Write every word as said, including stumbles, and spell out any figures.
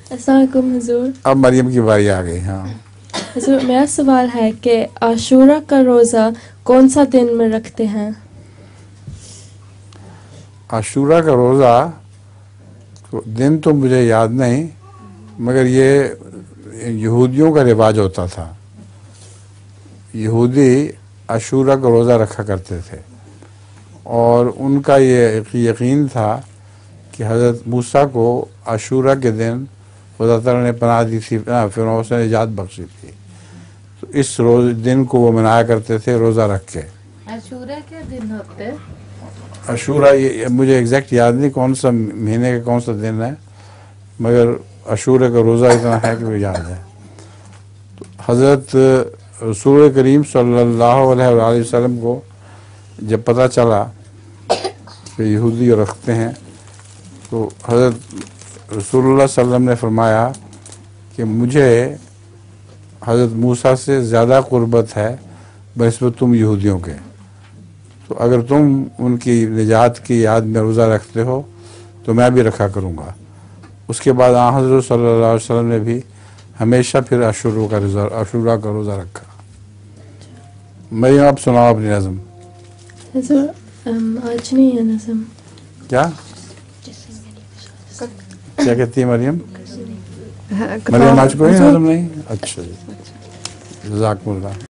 السلام علیکم حضور. اب مریم کی باری آ گئی. ہاں حضور میرا سوال ہے کہ عاشورہ کا روزہ کون سا دن میں رکھتے ہیں؟ عاشورہ کا روزہ دن تو مجھے یاد نہیں، مگر یہ یہودیوں کا رواج ہوتا تھا. یہودی عاشورہ کا روزہ رکھا کرتے تھے، اور ان کا یہ یقین تھا کہ حضرت موسیٰ کو عاشورہ کے دن خدا تعالیٰ نے پناہ دی تھی، فرعون سے نجات بخشی تھی، تو اس روز دن کو وہ منایا کرتے تھے روزہ رکھ کے. عاشورہ کے دن ہوتے؟ عاشورہ یہ مجھے ایگزیکٹ یاد نہیں کون سا مہینے کا کون سا دن ہے، مگر عاشورہ کا روزہ اتنا ہے کہ وہ یاد ہے. تو حضرت رسول کریم صلی اللہ علیہ وآلہ وسلم کو جب پتہ چلا کہ یہودی رکھتے ہیں، تو حضرت رسول اللہ صلی اللہ علیہ وسلم نے فرمایا کہ مجھے حضرت موسیٰ سے زیادہ قربت ہے بنسبت تم یہودیوں کے، تو اگر تم ان کی نجات کی یاد میں روزہ رکھتے ہو تو میں بھی رکھا کروں گا. اس کے بعد آن حضرت صلی اللہ علیہ وسلم نے بھی ہمیشہ پھر عاشورہ کا روزہ عاشورہ کا روزہ رکھا. مریم آپ سناؤ اپنی نظم. حضور آج نہیں ہے نظم. کیا کیا کہتی ہے مریم؟ مریم آج کوئی نظم نہیں؟ اچھا جی، جزاکم اللہ.